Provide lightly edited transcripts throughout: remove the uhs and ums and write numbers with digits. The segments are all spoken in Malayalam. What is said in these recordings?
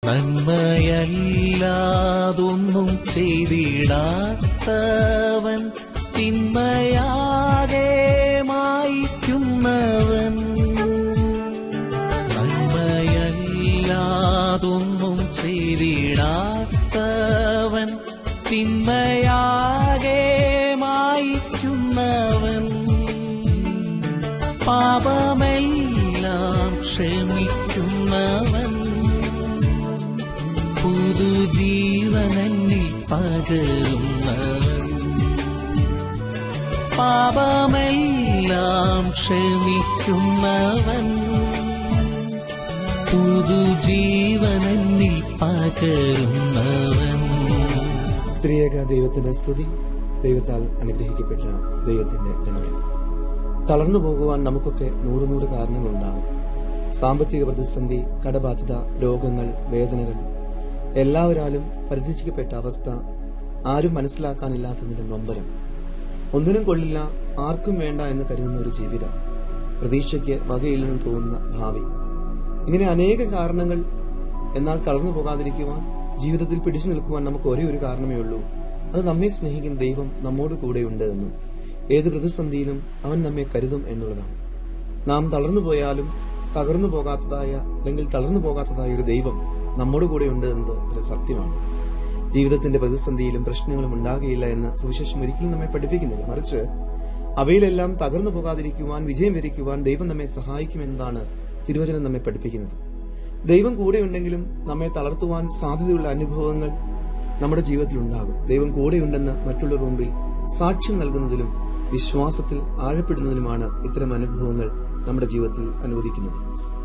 നന്മയല്ലാതൊന്നും ചെയ്തിടാത്തവൻ, തിന്മയാകെ മായ്ക്കുന്നവൻ. നന്മയല്ലാതൊന്നും ചെയ്തിടാത്തവൻ, തിന്മയാകെ മായ്ക്കുന്നവൻ. പാപമെല്ലാം ക്ഷമിക്കുന്നവൻ, പുതുജീവനിൽ പകരുന്നവൻ. പാപമെല്ലാം ക്ഷമിക്കുന്നവൻ, പുതുജീവനിൽ പകരുന്നവൻ. ത്രിയേക ദൈവത്തിന്റെ സ്തുതി. ദൈവത്താൽ അനുഗ്രഹിക്കപ്പെട്ട ദൈവത്തിന്റെ ജനമേ, തളർന്നു പോകുവാൻ നമുക്കൊക്കെ നൂറ് കാരണങ്ങളുണ്ടാകും. സാമ്പത്തിക പ്രതിസന്ധി, കടബാധ്യത, രോഗങ്ങൾ, വേദനകൾ, എല്ലാവരാലും പരിധിക്കപ്പെട്ട അവസ്ഥ, ആരും മനസ്സിലാക്കാനില്ലാത്തതിന്റെ നൊമ്പരം, ഒന്നിനും കൊള്ളില്ല, ആർക്കും വേണ്ട എന്ന് കരുതുന്ന ഒരു ജീവിതം, പ്രതീക്ഷയ്ക്ക് വകയില്ലെന്ന് തോന്നുന്ന ഭാവി, ഇങ്ങനെ അനേകം കാരണങ്ങൾ. എന്നാൽ തളർന്നു പോകാതിരിക്കുവാൻ, ജീവിതത്തിൽ പിടിച്ചു നിൽക്കുവാൻ നമുക്ക് ഒരേ ഒരു കാരണമേ ഉള്ളൂ. അത് നമ്മെ സ്നേഹിക്കുന്ന ദൈവം നമ്മോട് കൂടെയുണ്ട് എന്നും ഏത് പ്രതിസന്ധിയിലും അവൻ നമ്മെ കരുതും എന്നുള്ളതാണ്. നാം തളർന്നു പോയാലും തകർന്നു പോകാത്തതായ അല്ലെങ്കിൽ തളർന്നു പോകാത്തതായ ഒരു ദൈവം നമ്മോട് കൂടെയുണ്ട് എന്നത് ഒരു സത്യമാണ്. ജീവിതത്തിന്റെ പ്രതിസന്ധിയിലും പ്രശ്നങ്ങളും ഉണ്ടാകുകയില്ല എന്ന് സുവിശേഷം ഒരിക്കലും നമ്മെ പഠിപ്പിക്കുന്നില്ല. മറിച്ച് അവയിലെല്ലാം തകർന്നു പോകാതിരിക്കുവാൻ, വിജയം വരിക്കുവാൻ ദൈവം നമ്മെ സഹായിക്കുമെന്നതാണ് തിരുവചനം നമ്മെ പഠിപ്പിക്കുന്നത്. ദൈവം കൂടെയുണ്ടെങ്കിലും നമ്മെ തളർത്തുവാൻ സാധ്യതയുള്ള അനുഭവങ്ങൾ നമ്മുടെ ജീവിതത്തിൽ ഉണ്ടാകും. ദൈവം കൂടെയുണ്ടെന്ന് മറ്റുള്ളവരുടെ മുമ്പിൽ സാക്ഷ്യം നൽകുന്നതിലും വിശ്വാസത്തിൽ ആഴപ്പെടുന്നതിലുമാണ് ഇത്തരം അനുഭവങ്ങൾ നമ്മുടെ ജീവിതത്തിൽ അനുവദിക്കുന്നത്.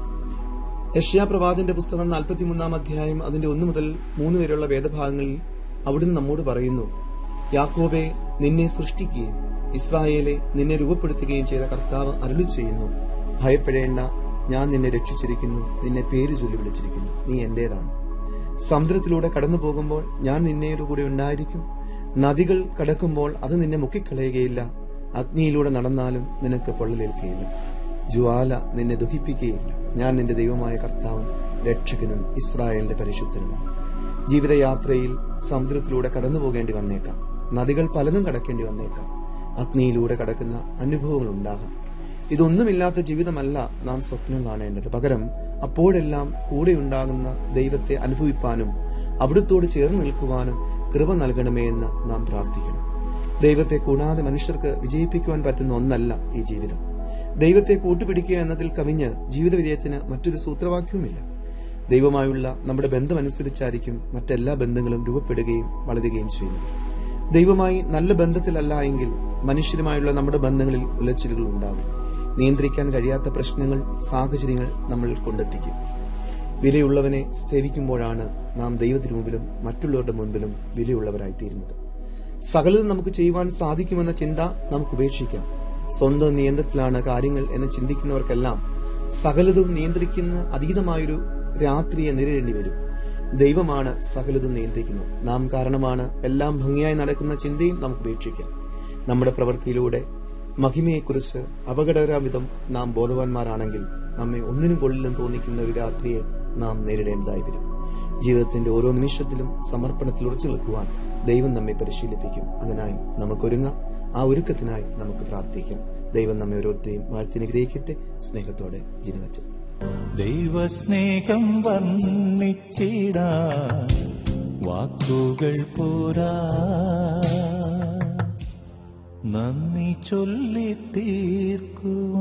യെശയ്യാ പ്രവാചകന്റെ പുസ്തകം 43 അധ്യായം അതിന്റെ 1 മുതൽ 3 വരെയുള്ള വേദഭാഗങ്ങളിൽ അവിടുന്ന് നമ്മോട് പറയുന്നു: യാക്കോബേ, നിന്നെ സൃഷ്ടിക്കുകയും ഇസ്രായേലെ, നിന്നെ രൂപപ്പെടുത്തുകയും ചെയ്ത കർത്താവ് അരുളി ചെയ്യുന്നു, ഭയപ്പെടേണ്ട, ഞാൻ നിന്നെ രക്ഷിച്ചിരിക്കുന്നു, നിന്നെ പേര് ചൊല്ലി വിളിച്ചിരിക്കുന്നു, നീ എന്റേതാണ്. സമുദ്രത്തിലൂടെ കടന്നു പോകുമ്പോൾ ഞാൻ നിന്നയുടെ കൂടെ ഉണ്ടായിരിക്കും, നദികൾ കടക്കുമ്പോൾ അത് നിന്നെ മുക്കിക്കളയുകയില്ല, അഗ്നിയിലൂടെ നടന്നാലും നിനക്ക് പൊള്ളലേൽക്കുകയില്ല, ജ്വാല നിന്നെ ദുഃഖിപ്പിക്കുകയില്ല. ഞാൻ നിന്റെ ദൈവമായ കർത്താവും രക്ഷകനും ഇസ്രായേലിന്റെ പരിശുദ്ധനുമാണ്. ജീവിതയാത്രയിൽ സമുദ്രത്തിലൂടെ കടന്നു പോകേണ്ടി വന്നേക്കാം, നദികൾ പലതും കടക്കേണ്ടി വന്നേക്കാം, അഗ്നിയിലൂടെ കടക്കുന്ന അനുഭവങ്ങൾ ഉണ്ടാകാം. ഇതൊന്നുമില്ലാത്ത ജീവിതമല്ല നാം സ്വപ്നം കാണേണ്ടത്. പകരം അപ്പോഴെല്ലാം കൂടെയുണ്ടാകുന്ന ദൈവത്തെ അനുഭവിപ്പാനും അവിടുത്തോട് ചേർന്ന് നിൽക്കുവാനും കൃപ നൽകണമേ എന്ന് നാം പ്രാർത്ഥിക്കണം. ദൈവത്തെ കൂടാതെ മനുഷ്യർക്ക് വിജയിപ്പിക്കുവാൻ പറ്റുന്ന ഒന്നല്ല ഈ ജീവിതം. ദൈവത്തെ കൂട്ടുപിടിക്കുക എന്നതിൽ കവിഞ്ഞ് ജീവിത വിജയത്തിന് മറ്റൊരു സൂത്രവാക്യവുമില്ല. ദൈവമായുള്ള നമ്മുടെ ബന്ധമനുസരിച്ചായിരിക്കും മറ്റെല്ലാ ബന്ധങ്ങളും രൂപപ്പെടുകയും വളരുകയും ചെയ്യുന്നത്. ദൈവമായി നല്ല ബന്ധത്തിലല്ല എങ്കിൽ മനുഷ്യരുമായുള്ള നമ്മുടെ ബന്ധങ്ങളിൽ ഉലച്ചിലുകൾ ഉണ്ടാകും. നിയന്ത്രിക്കാൻ കഴിയാത്ത പ്രശ്നങ്ങൾ, സാഹചര്യങ്ങൾ നമ്മൾ കൊണ്ടെത്തിക്കും. വിലയുള്ളവനെ സേവിക്കുമ്പോഴാണ് നാം ദൈവത്തിനു മുമ്പിലും മറ്റുള്ളവരുടെ മുൻപിലും വിലയുള്ളവരായിത്തീരുന്നത്. സകലതും നമുക്ക് ചെയ്യുവാൻ സാധിക്കുമെന്ന ചിന്ത നമുക്ക് ഉപേക്ഷിക്കാം. സ്വന്തം നിയന്ത്രണത്തിലാണ് കാര്യങ്ങൾ എന്ന് ചിന്തിക്കുന്നവർക്കെല്ലാം സകലതും നിയന്ത്രിക്കുന്ന അതീതമായൊരു രാത്രിയെ നേരിടേണ്ടി വരും. ദൈവമാണ് സകലതും നിയന്ത്രിക്കുന്നത്. നാം കാരണമാണ് എല്ലാം ഭംഗിയായി നടക്കുന്ന ചിന്തയും നമുക്ക് ഉപേക്ഷിക്കാം. നമ്മുടെ പ്രവൃത്തിയിലൂടെ മഹിമയെക്കുറിച്ച് അപകടകരവിധം നാം ബോധവാന്മാരാണെങ്കിൽ നമ്മെ ഒന്നിനും കൊള്ളില്ലെന്ന് തോന്നിക്കുന്ന ഒരു രാത്രിയെ നാം നേരിടേണ്ടതായി വരും. ജീവിതത്തിന്റെ ഓരോ നിമിഷത്തിലും സമർപ്പണത്തിൽ ഉറച്ചു നിൽക്കുവാൻ ദൈവം നമ്മെ പരിശീലിപ്പിക്കും. അതിനായി നമുക്കൊരുങ്ങാം. ആ ഒരുക്കത്തിനായി നമുക്ക് പ്രാർത്ഥിക്കാം. ദൈവം നമ്മെ ഓരോരുത്തരെയും വാഴ്ത്തിനുഗ്രഹിക്കട്ടെ. സ്നേഹത്തോടെ ജിനുവച്ചൻ. ദൈവസ്നേഹം വർണ്ണിച്ചിടാൻ വാക്കുകൾ പോരാ, നന്ദി ചൊല്ലി തീർക്കൂ.